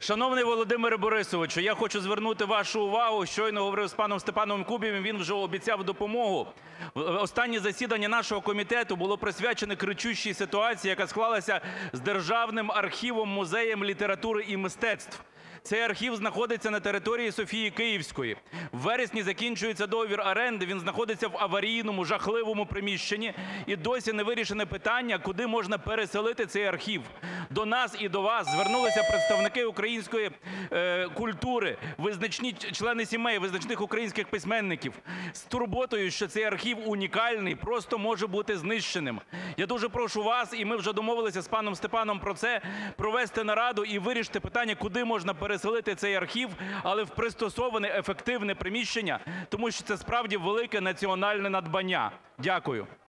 Шановний Володимире Борисовичу, я хочу звернути вашу увагу. Щойно говорив з паном Степаном Кубівим, він вже обіцяв допомогу. Останнє засідання нашого комітету було присвячене кричущій ситуації, яка склалася з Державним архівом-музеєм літератури і мистецтв. Цей архів знаходиться на території Софії Київської. В вересні закінчується договір оренди, він знаходиться в аварійному, жахливому приміщенні, і досі не вирішене питання, куди можна переселити цей архів. До нас і до вас звернулися представники української культури, визначні члени сімей визначних українських письменників з турботою, що цей архів унікальний, просто може бути знищеним. Я дуже прошу вас, і ми вже домовилися з паном Степаном про це, провести нараду і вирішити питання, куди можна переселити цей архів, але в пристосоване, ефективне приміщення, тому що це справді велике національне надбання. Дякую.